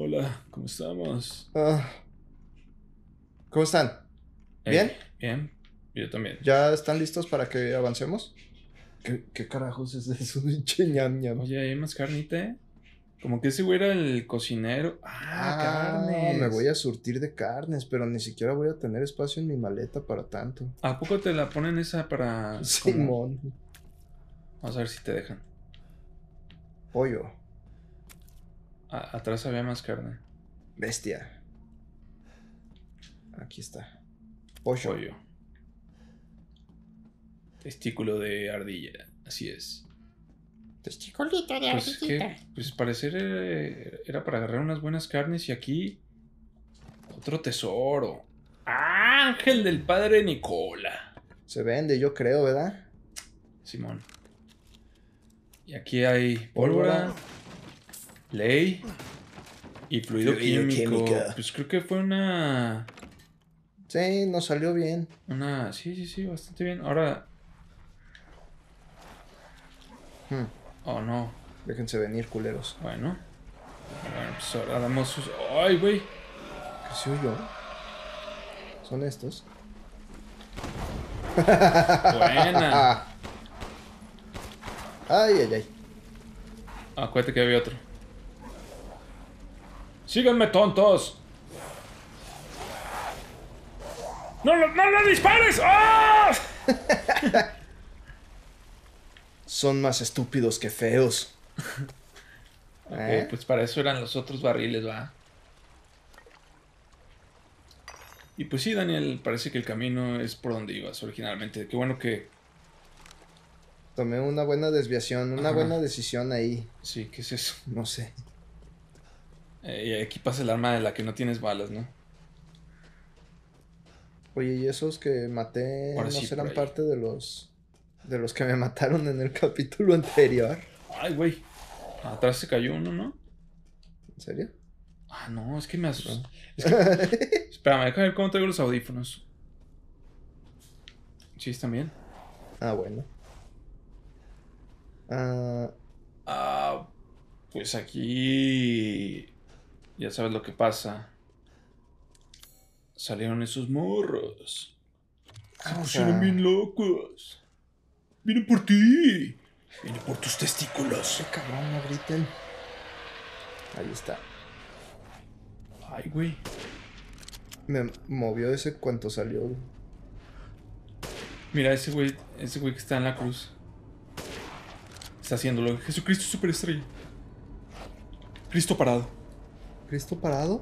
Hola, ¿cómo estamos? ¿Cómo están? ¿Bien? Bien, yo también. ¿Ya están listos para que avancemos? ¿Qué carajos es eso? Pinche ñam ñam. Oye, ¿hay más carnita, eh? Como que ese güey era el cocinero. Me Carnes. voy a surtir de carnes, pero ni siquiera voy a tener espacio en mi maleta para tanto. ¿A poco te la ponen esa para...? como- Simón. Vamos a ver si te dejan. Pollo. Atrás había más carne. Bestia. Aquí está. Pollo. Pollo. Testículo de ardilla. Así es. Testiculito de Pues ardillita. que, pues parecer era para agarrar unas buenas carnes y aquí otro tesoro. Ángel del padre Nicola. Se vende, yo creo, ¿verdad? Simón. Y aquí hay pólvora, ley y fluido químico. Pues creo que fue una... Sí, nos salió bien. Sí, bastante bien. Ahora... Oh, no. Déjense venir, culeros. Bueno, pues ahora damos sus... ¡Ay, güey! ¿Qué soy yo? ¿Son estos? Buena. Ay. Acuérdate que había otro. ¡Síganme, tontos! ¡No le dispares! ¡Ah! Son más estúpidos que feos. Ok, pues para eso eran los otros barriles, ¿va? Y pues sí, Daniel, parece que el camino es por donde ibas originalmente. Qué bueno que... Tomé una buena desviación, una buena decisión ahí. Sí, ¿qué es eso? No sé. Y aquí pasa el arma de la que no tienes balas, ¿no? Oye, ¿y esos que maté Ahora no sí, serán por ahí. parte de los que me mataron en el capítulo anterior? Ay, güey. Atrás se cayó uno, ¿no? ¿En serio? Ah, no, es que me asustó. Espérame, déjame ver cómo traigo los audífonos. Sí, están bien. Bueno. Pues aquí... Ya sabes lo que pasa. Salieron esos morros. Se pusieron bien locos. Vienen por ti. Vienen por tus testículos. Qué cabrón, no griten. Ahí está. Ay, güey. Me movió ese cuanto salió. Mira, ese güey que está en la cruz. Está haciéndolo. Jesucristo superestrella. Cristo parado. ¿Cristo parado?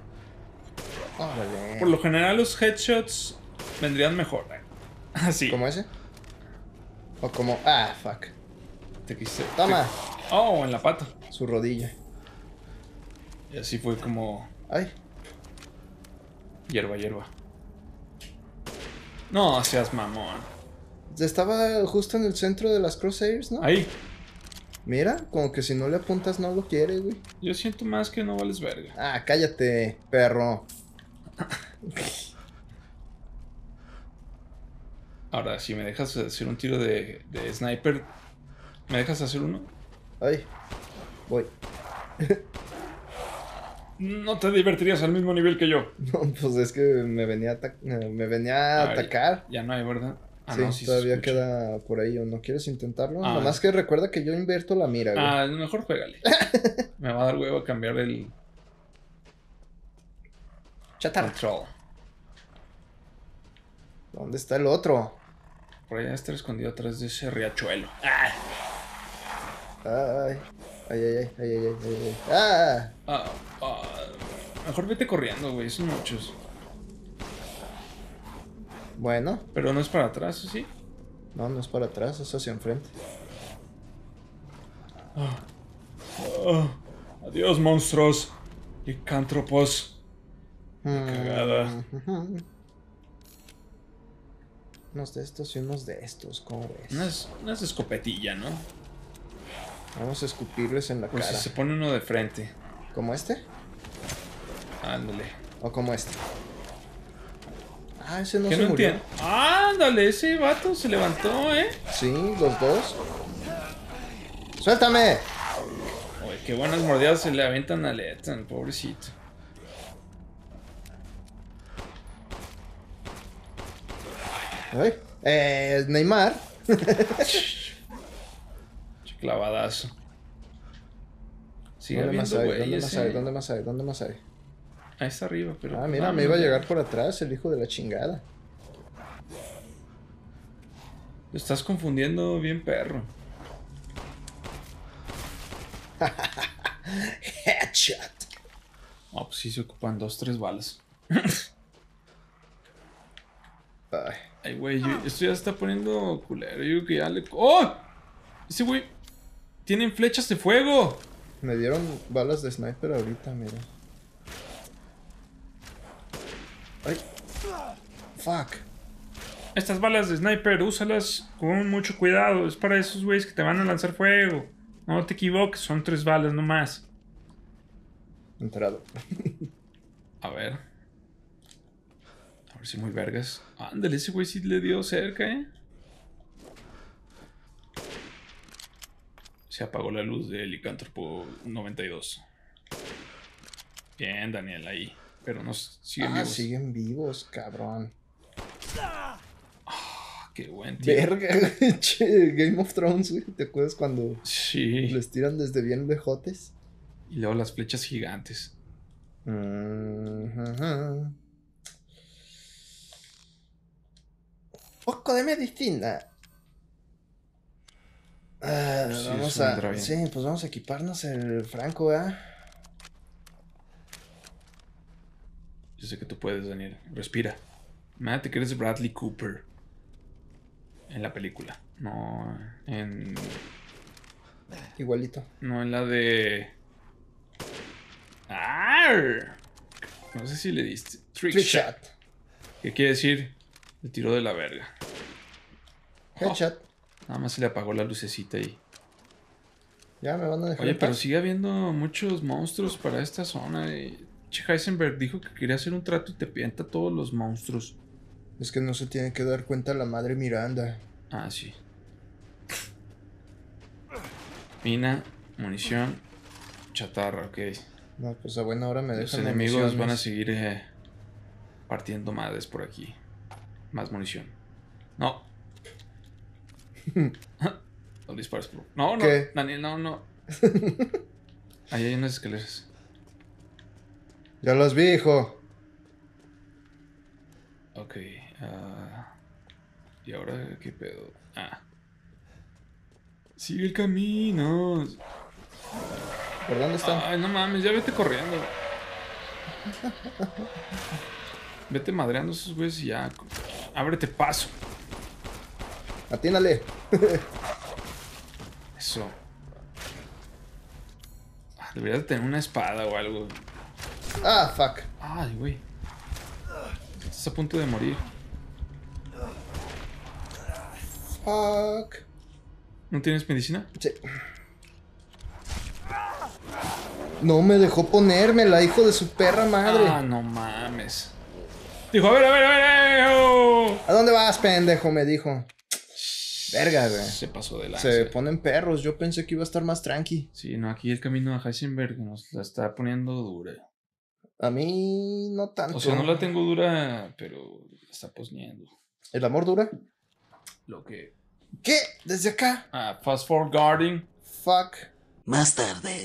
Órale. Por lo general los headshots vendrían mejor. Así. ¿Como ese? O como... fuck. Te quise. Toma. Oh, en la pata. Su rodilla. Y así fue como... Ay. Hierba. No seas mamón. Estaba justo en el centro de las crosshairs, ¿no? Ahí. Mira, como que si no le apuntas no lo quiere, güey. Yo siento más que no vales verga. Cállate, perro. Ahora, si me dejas hacer un tiro de sniper, ¿me dejas hacer uno? Ay. Voy. No te divertirías al mismo nivel que yo. No, pues es que me venía a atacar. Ya no hay, ¿verdad? Sí, No, sí se todavía escucha. queda por ahí. ¿O no quieres intentarlo? Ah. Nomás que recuerda que yo invierto la mira, güey. Mejor juégale. Me va a dar huevo a cambiar el Chatarra. control. ¿Dónde está el otro? Por allá está escondido atrás de ese riachuelo. Ay. Mejor vete corriendo, güey. Son muchos. Bueno. Pero no es para atrás, ¿o sí? No es para atrás, es hacia enfrente. Adiós, monstruos. Licántropos. Cagada. Unos de estos y unos de estos, ¿cómo ves? Unas de escopetilla, ¿no? Vamos a escupirles en la Pues cara. si se pone uno de frente. ¿Como este? Ándale. ¿O como este? Ese no ¿Qué se no murió. entiendo? Ándale, ese vato se levantó, ¿eh? Sí, los dos. ¡Suéltame! Oye, Qué buenas mordidas se le aventan a Lethan, pobrecito. Ay, Neymar. Clavadazo. Sigue ¿Dónde más habiendo hay? ¿Dónde güeyes, más hay? ¿Dónde más hay? ¿Dónde más hay? Ahí está arriba, pero... Ah, mira, me iba a llegar por atrás el hijo de la chingada. Lo estás confundiendo bien, perro. Headshot. Ah, pues sí se ocupan 2, 3 balas. Ay, Ay, güey, esto ya se está poniendo culero. Yo digo que ya le... ¡Oh! Ese güey... Tienen flechas de fuego. me dieron balas de sniper ahorita, mira. Ay. Fuck. Estas balas de sniper, úsalas con mucho cuidado. Es para esos güeyes que te van a lanzar fuego. No te equivoques, son 3 balas nomás. Enterado. A ver si muy vergas. Ándale, ese güey sí le dio cerca, Se apagó la luz de Licántropo 92. Bien, Daniel, ahí. Pero nos siguen vivos. Siguen vivos, cabrón. Qué buen tío. Verga, che, Game of Thrones, güey. ¿Te acuerdas cuando Sí. les tiran desde bien lejotes? Y luego las flechas gigantes. Poco de medicina. Sí, Vamos eso vendrá a... bien. Sí, pues vamos a equiparnos el Franco, Yo sé que tú puedes, Daniel. Respira. Imagínate que eres Bradley Cooper. En la película. No en... Igualito. No en la de... ¡Arr! No sé si le diste. Trick shot. ¿Qué quiere decir? Le tiró de la verga. Headshot. Nada más se le apagó la lucecita ahí. Ya me van a dejar. Oye, en pero paz. sigue habiendo muchos monstruos para esta zona. Che, Heisenberg dijo que quería hacer un trato y te pienta todos los monstruos. Es que no se tiene que dar cuenta la madre Miranda. Ah, sí. Mina, munición, chatarra, ok. No, pues a buena hora me Los dejan enemigos municiones. van a seguir partiendo madres por aquí. Más munición. No. No dispares, bro. No, no. ¿Qué? Daniel, no. Ahí hay unas escaleras. Ya los vi, hijo. Ok. ¿Y ahora qué pedo? Sigue el camino. ¿Por dónde están? Ay, no mames, ya vete corriendo. Vete madreando a esos güeyes y ya. Ábrete paso. Atínale. Eso. Deberías de tener una espada o algo. Ah, fuck. Ay, güey. Estás a punto de morir. Fuck. ¿No tienes medicina? Sí. No me dejó ponérmela, hijo de su perra madre. Ah, no mames. Dijo, a ver. Oh. ¿A dónde vas, pendejo? Me dijo. Verga, güey. Se pasó de lanza. Se ponen perros. Yo pensé que iba a estar más tranqui. Sí, no, aquí el camino a Heisenberg nos la está poniendo dura. A mí no tanto. O sea, no la tengo dura, pero la está poniendo. ¿El amor dura? Lo que... ¿Qué? ¿Desde acá? fast forwarding. Fuck. Más tarde.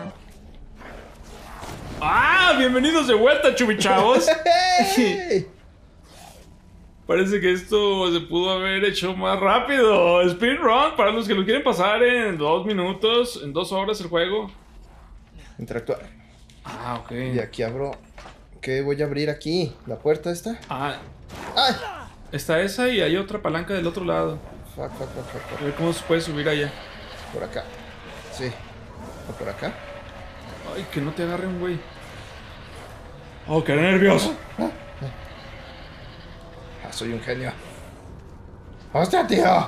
Bienvenidos de vuelta, chubichavos. ¡Hey! Parece que esto se pudo haber hecho más rápido. Speedrun, para los que lo quieren pasar en 2 minutos, en 2 horas el juego. Interactuar. Ok. Y aquí abro. ¿Qué voy a abrir aquí? ¿La puerta esta? ¡Ay! Está esa y hay otra palanca del otro lado. Fuck. A ver cómo se puede subir allá. Por acá. Sí. ¿O por acá? Ay, que no te agarre un güey. Oh, qué nervioso. Soy un genio. ¡Hostia, tío!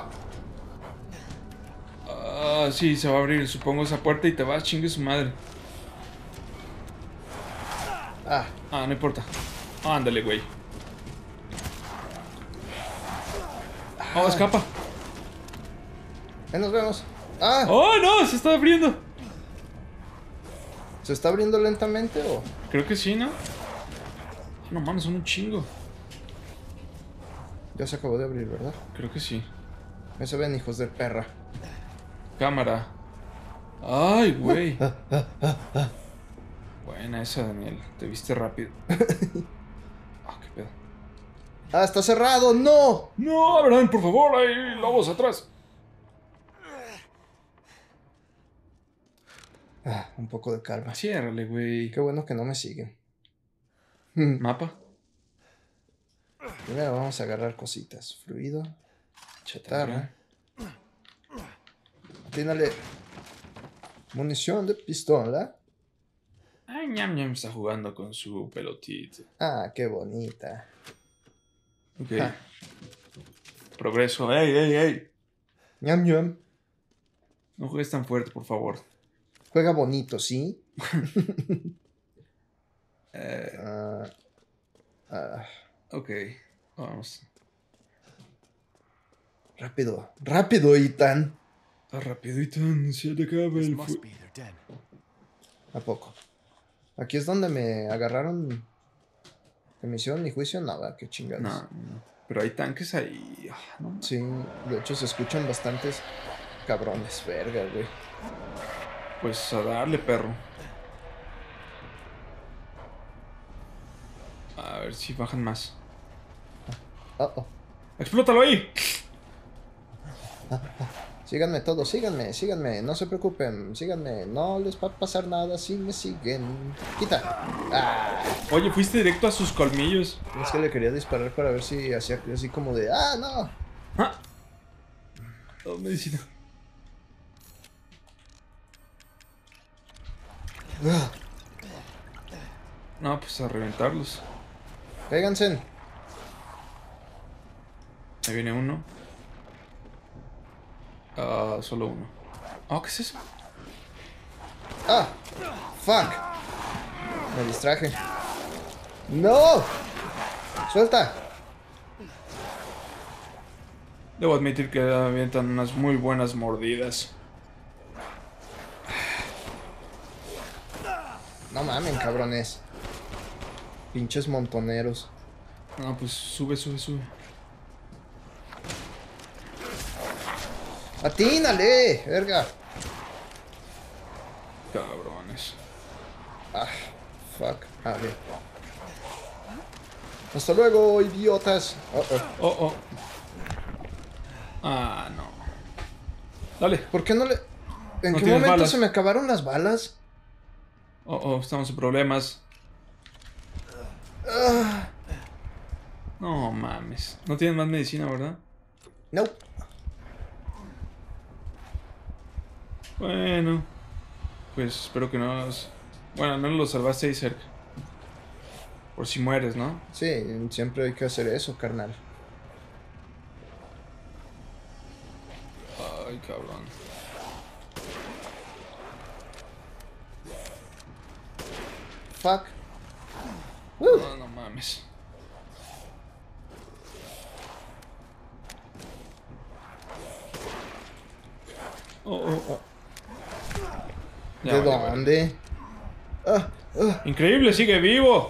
Sí, se va a abrir, supongo, esa puerta y te vas, chingue su madre. No importa. Ándale, güey. Escapa. Ahí nos vemos. ¡Oh, no! Se está abriendo. ¿Se está abriendo lentamente o...? Creo que sí, ¿no? No mames, son un chingo. Ya se acabó de abrir, ¿verdad? Creo que sí. Ahí se ven, hijos de perra. Cámara. Ay, güey. Buena esa, Daniel. Te viste rápido. Ah, qué pedo. ¡Ah, está cerrado! ¡No! No, Abraham, por favor, hay lobos atrás. Ah, un poco de calma. Ciérrale, güey. Qué bueno que no me siguen. Mapa. Primero vamos a agarrar cositas. Fluido. Chatarra. Atínale. Munición de pistola. Ay, ñam ñam está jugando con su pelotita. Ah, qué bonita. Ok. Ah. Progreso. ¡Ey, ey, ey! Ñam ñam. No juegues tan fuerte, por favor. Juega bonito, ¿sí? Ok. Vamos. Rápido. Rápido, Ethan. Está rápido y tan se te acaba el fuego. ¿A poco? Aquí es donde me agarraron. ¿Que me hicieron mi juicio? Nada, qué chingados. No, no. Pero hay tanques ahí. Ah, no. Sí, de hecho se escuchan bastantes cabrones, verga, güey. Pues a darle, perro. A ver si bajan más. Oh. ¡Explótalo ahí! Síganme todos, síganme, no se preocupen, síganme, no les va a pasar nada si me siguen. ¡Quita! ¡Ah! Oye, fuiste directo a sus colmillos. Es que le quería disparar para ver si hacía así como de ¡ah, no! ¡Ah! Oh, medicina. Ah, No, pues a reventarlos. cáiganse. Ahí viene uno. Solo uno. Oh, ¿qué es eso? ¡Ah! ¡Fuck! Me distraje. ¡No! ¡Suelta! Debo admitir que avientan unas muy buenas mordidas. No mamen, cabrones. Pinches montoneros. No, pues sube. ¡Atínale! ¡Verga! Cabrones. Ah, fuck. A ver. Hasta luego, idiotas. Oh. Ah, no. Dale. ¿Por qué no le...? ¿En No qué tienes momento balas. se me acabaron las balas? Oh, estamos en problemas. Ah, No mames. No tienes más medicina, ¿verdad? no. Bueno. Pues espero que no... Bueno, al menos lo salvaste ahí cerca. Por si mueres, ¿no? Sí, siempre hay que hacer eso, carnal. Ay, cabrón. Fuck. No mames. Oh. Ya ¿De vale, vale. dónde? Increíble, sigue vivo.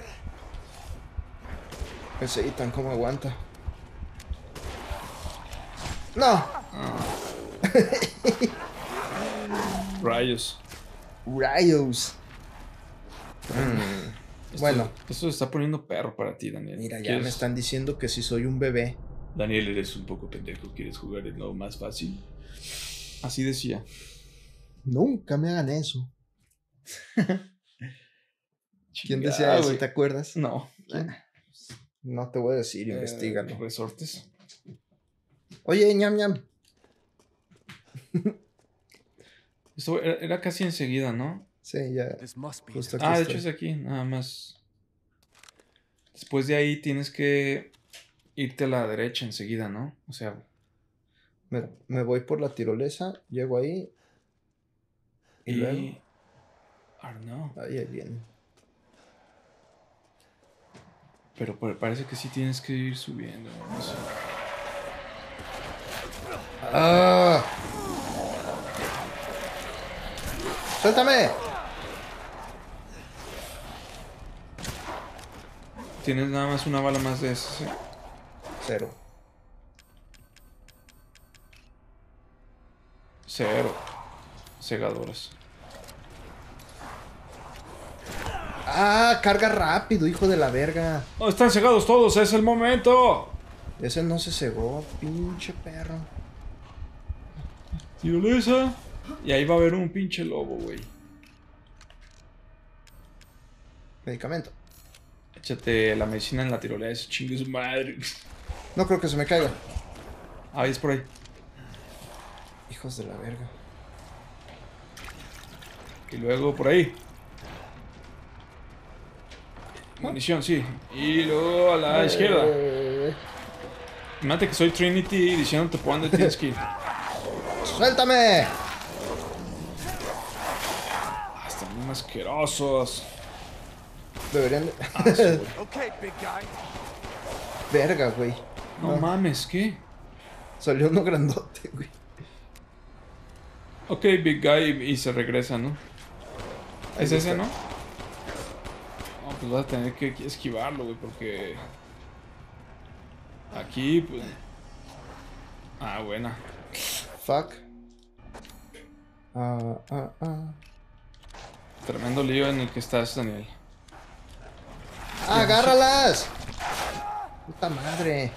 Ese Ethan, ¿cómo aguanta? ¡No! Rayos. Rayos. Bueno. Esto se está poniendo perro para ti, Daniel. Mira, ya ¿Quieres? me están diciendo que si soy un bebé. Daniel, eres un poco pendejo. ¿Quieres jugar en lo más fácil? Así decía. Nunca me hagan eso. ¿Quién decía Chingada, eso? güey. ¿Te acuerdas? No. No te voy a decir, investígalo. Resortes. Oye, ñam ñam. Esto era casi enseguida, ¿no? Sí, ya. Justo aquí De estoy. hecho es aquí, nada más. Después de ahí tienes que irte a la derecha enseguida, ¿no? O sea, Me voy por la tirolesa, llego ahí. Y luego. I don't know. Ahí viene. Pero parece que sí tienes que ir subiendo. No sé. ¡Ah! ¡Suéltame! Tienes nada más una bala más de esas, ¿eh? 0. 0 segadoras. Ah, carga rápido, hijo de la verga. Oh, están cegados todos, es el momento. Ese no se cegó, pinche perro. Tirolesa. Y ahí va a haber un pinche lobo, güey. Medicamento. Échate la medicina en la tirolesa, chingue su madre. No creo que se me caiga. Ahí es por ahí. Hijos de la verga. Y luego por ahí. Munición, sí. Y luego a la izquierda. Imagínate que soy Trinity diciéndote por dónde tienes que ir. ¡Suéltame! Están bien asquerosos. Deberían... Okay, big guy. Verga, güey. No mames, ¿qué? Salió uno grandote, güey. Ok, Big Guy y se regresa, ¿no? ¿Es Ahí ese, está. no? No, pues vas a tener que esquivarlo, güey, porque... Aquí, pues... Ah, buena. Fuck. Tremendo lío en el que estás, Daniel. ¡Agárralas! Puta madre.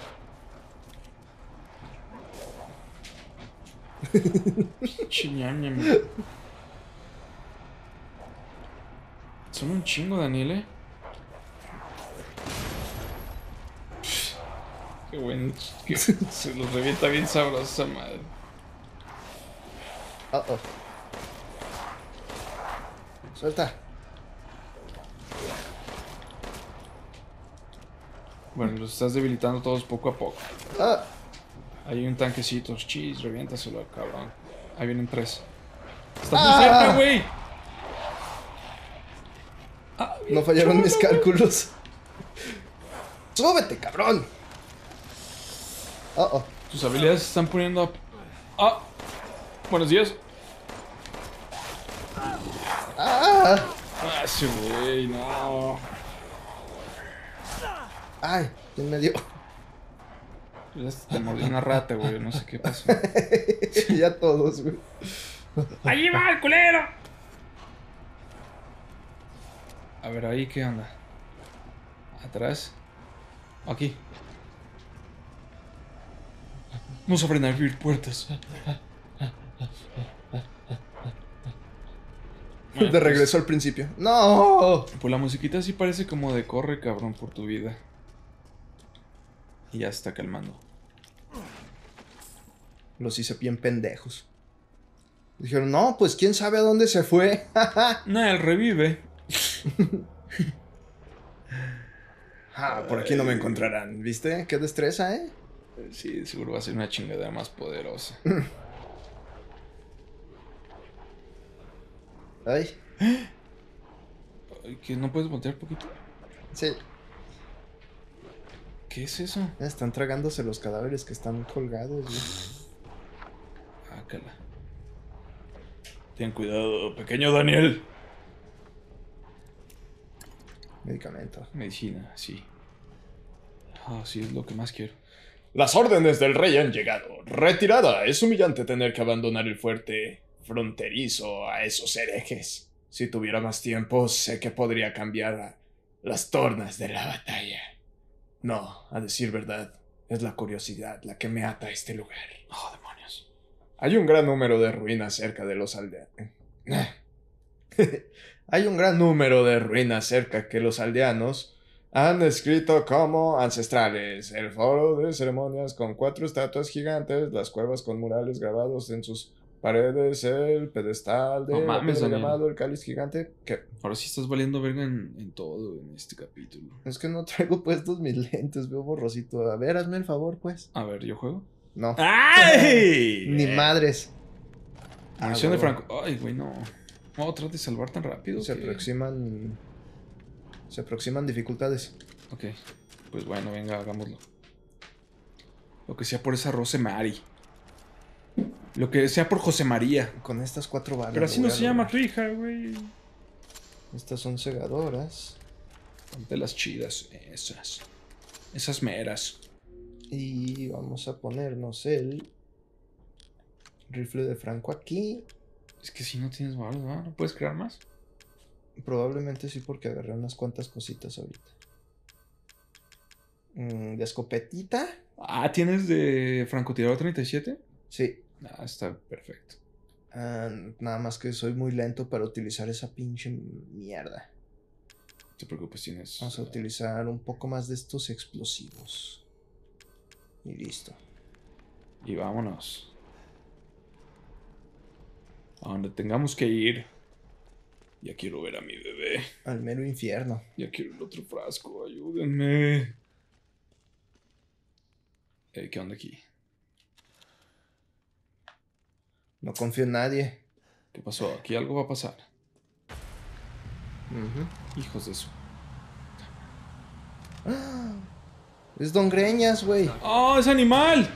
Chiñaña, son un chingo, Daniel, ¿eh? Qué bueno. Que se los revienta bien sabroso esa madre. Uh-oh. Suelta. Bueno, los estás debilitando todos poco a poco. Ah, Hay un tanquecito. Chis, reviéntaselo, cabrón. Ahí vienen 3. ¡Estás muy cerca, güey! Ah, no fallaron chulo, mis güey. cálculos. ¡Súbete, cabrón! Uh-oh. Tus habilidades se están poniendo a... ¡Ah! Buenos días. ¡Ah! Ah, ese güey, no. ¡Ay! ¿Quién me dio? Te mordió una rata, güey. No sé qué pasó. Ya todos, güey. ¡Allí va el culero! A ver, ahí, ¿qué onda? ¿Atrás? Aquí. No saben abrir puertas. Bueno, De regreso al principio. ¡No! Pues la musiquita sí parece como de corre, cabrón, por tu vida. Y ya se está calmando. Los hice bien pendejos. Dijeron, no, pues quién sabe a dónde se fue. No, él revive. Ah, por aquí no me encontrarán. ¿Viste? Qué destreza, ¿eh? Sí, seguro va a ser una chingadera más poderosa. Ay, Ay, ¿que no puedes voltear poquito? sí. ¿Qué es eso? Están tragándose los cadáveres que están colgados, güey. Ácala. Ten cuidado, pequeño Daniel. Medicamento. Medicina, sí. Ah, sí, es lo que más quiero. Las órdenes del rey han llegado. Retirada. Es humillante tener que abandonar el fuerte fronterizo a esos herejes. Si tuviera más tiempo, sé que podría cambiar las tornas de la batalla. No, a decir verdad, es la curiosidad la que me ata a este lugar. Oh, demonios. Hay un gran número de ruinas cerca de los aldeanos. Hay un gran número de ruinas cerca que los aldeanos han descrito como ancestrales. El foro de ceremonias con 4 estatuas gigantes, las cuevas con murales grabados en sus paredes, el pedestal de No la mames, piedra Daniel. llamado el cáliz gigante. ¿Qué? Ahora sí estás valiendo verga en todo en este capítulo. Es que no traigo puestos mis lentes, veo borrosito. A ver, hazme el favor, pues. A ver, ¿yo juego? No. ¡Ay! Ni madres. Munición de huevo. Franco. Ay, güey, no. No, trata de salvar tan rápido. Se que- aproximan. Se aproximan dificultades. Ok, pues bueno, venga, hagámoslo. Lo que sea por esa Rosemary. Lo que sea por José María. Con estas 4 balas. Pero lo así voy no a se llama lograr. tu hija, güey. Estas son segadoras. Ponte las chidas, esas meras. Y vamos a ponernos el rifle de Franco aquí. Es que si no tienes balas, ¿no? ¿No puedes crear más? Probablemente sí, porque agarré unas cuantas cositas ahorita. ¿De escopetita? Ah, ¿tienes de francotirador 37? Sí. Ah, está perfecto. Nada más que soy muy lento para utilizar esa pinche mierda. No te preocupes, tienes... Vamos a utilizar un poco más de estos explosivos. Y listo. Y vámonos. A donde tengamos que ir. Ya quiero ver a mi bebé. Al mero infierno. Ya quiero el otro frasco, ayúdenme. ¿Qué onda aquí? No confío en nadie. ¿Qué pasó? Aquí algo va a pasar. Ujú. Hijos de su... ¡Ah! Es Don Greñas, güey. ¡Oh, es animal!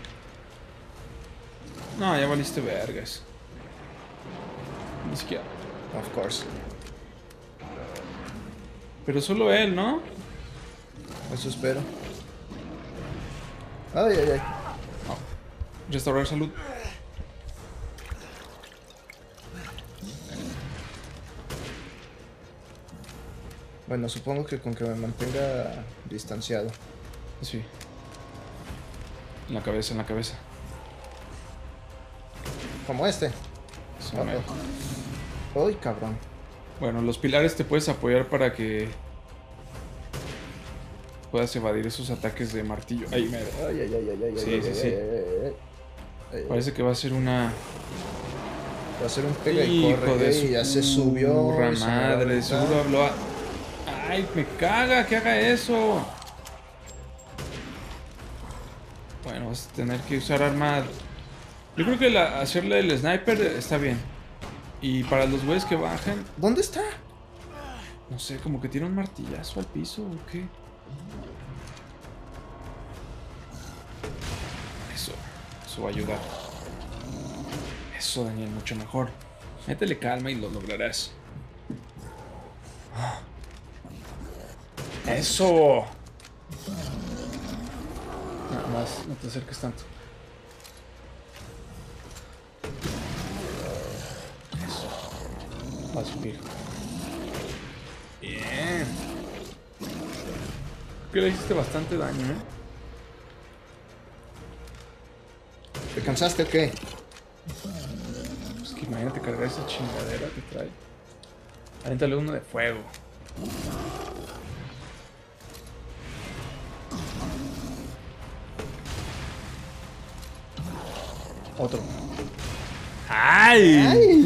No, ya valiste vergas. Ni siquiera. Of course. Pero solo él, ¿no? Eso espero. Ay, ay, ay. Restaurar salud. Bueno, supongo que con que me mantenga distanciado. Sí. En la cabeza, en la cabeza. Como este. Eso mero. Ay, cabrón. Bueno, los pilares te puedes apoyar para que puedas evadir esos ataques de martillo. Ahí mero. Ay, ay, ay, ay, ay. Sí, ay, sí, ay, sí. ay, ay, ay. Parece que va a ser una... Va a ser un pega y Hijo corre. de Ey, ya se subió. burra se me va a madre, aventar. seguro habló a... ¡Ay, me caga que haga eso! Bueno, vas a tener que usar arma... Yo creo que hacerle el sniper está bien. Y para los güeyes que bajan... ¿Dónde está? No sé, como que tiene un martillazo al piso o qué. Eso va a ayudar. Eso, Daniel, mucho mejor. Métele calma y lo lograrás. ¡Eso! Nada más, no te acerques tanto. Eso. Va a subir. Bien. Creo que le hiciste bastante daño, ¿eh? ¿Te cansaste o qué? Pues que imagínate cargar esa chingadera que trae. Avéntale uno de fuego. Otro. ¡Ay!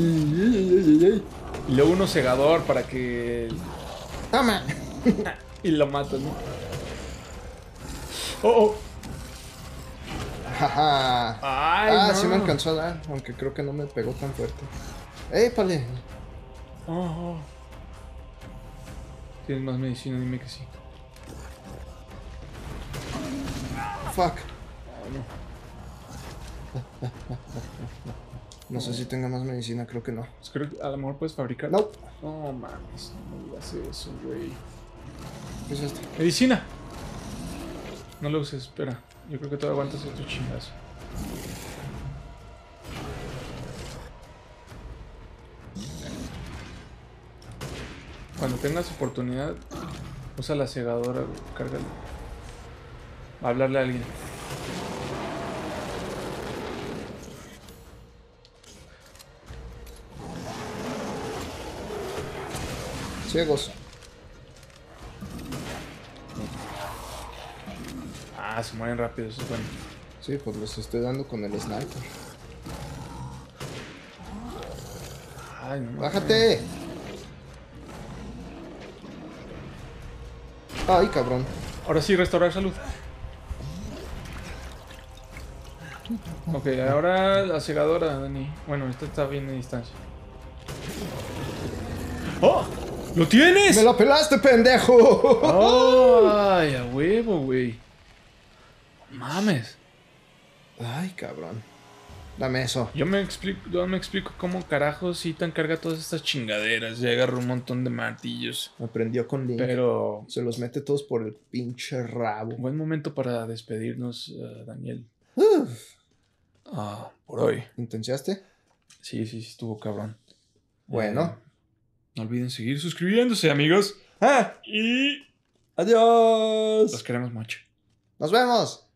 Y luego uno cegador para que... ¡Toma! Y lo matas, ¿no? ¡Oh, oh! Jaja. ¡Ay, no! Sí me alcanzó a dar, aunque creo que no me pegó tan fuerte. ¡Épale! Oh, oh. ¿Tienes más medicina? Dime que sí. Fuck. No sé si tenga más medicina, creo que no. Pues creo que a lo mejor puedes fabricar. No. No mames, no me digas eso, güey. ¿Qué es esto? Medicina. No lo uses, espera. Yo creo que todavía aguantas otro chingazo. Cuando tengas oportunidad, usa la segadora, cárgala. Va a hablarle a alguien. Ciegos. Ah, se mueren rápido, eso es bueno. Sí, pues los estoy dando con el sniper. Ay, no. ¡Bájate! ¡Ay, cabrón! Ahora sí, restaurar salud. Ok, ahora la segadora, Dani. Bueno, esta está bien de distancia. ¡Oh! ¡Lo tienes! ¡Me lo pelaste, pendejo! ¡Ay, a huevo, güey! Mames. Ay, cabrón. Dame eso. Yo no me explico cómo carajos Ethan carga todas estas chingaderas. Ya agarró un montón de martillos. Aprendió con Link. Pero Se los mete todos por el pinche rabo. buen momento para despedirnos, Daniel. Por hoy. ¿Intenciaste? Sí, estuvo cabrón. Bueno. No olviden seguir suscribiéndose, amigos. Y Adiós. los queremos mucho. Nos vemos.